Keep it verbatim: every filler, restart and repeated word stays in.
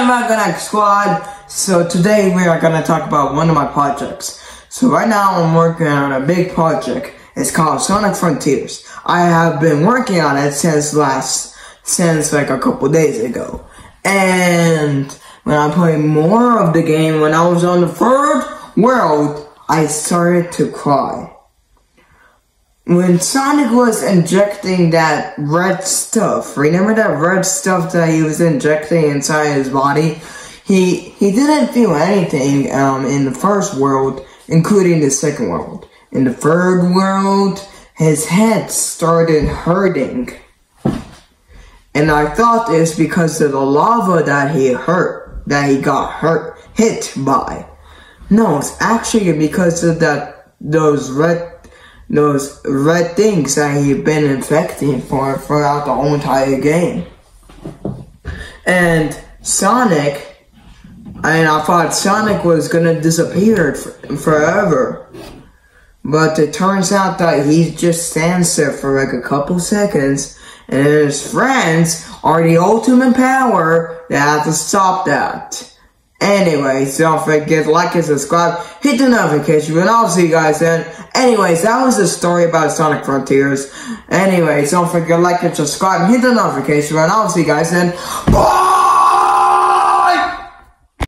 Maganac Squad. So today we are gonna talk about one of my projects. So right now I'm working on a big project. It's called Sonic Frontiers. I have been working on it since last, since like a couple days ago. And when I played more of the game, when I was on the third world, I started to cry. When Sonic was injecting that red stuff, remember that red stuff that he was injecting inside his body? He he didn't feel anything um, in the first world, including the second world. In the third world, his head started hurting. And I thought it's because of the lava that he hurt, that he got hurt, hit by. No, it's actually because of that, those red those red things that he'd been infecting for throughout the whole entire game. And Sonic, and I thought Sonic was gonna disappear for, forever. But it turns out that he just stands there for like a couple seconds, and his friends are the ultimate power that have to stop that. Anyways, don't forget to like and subscribe, hit the notification, and I'll see you guys then. Anyways, that was the story about Sonic Frontiers. Anyways, don't forget to like and subscribe, hit the notification, and I'll see you guys then. Bye!